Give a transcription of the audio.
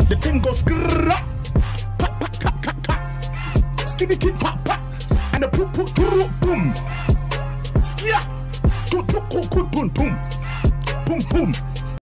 The thing goes grrrr, pa pa ka ka ka, skiddy kid pa pa, and the poop poop boom, skia, to boom boom boom boom boom.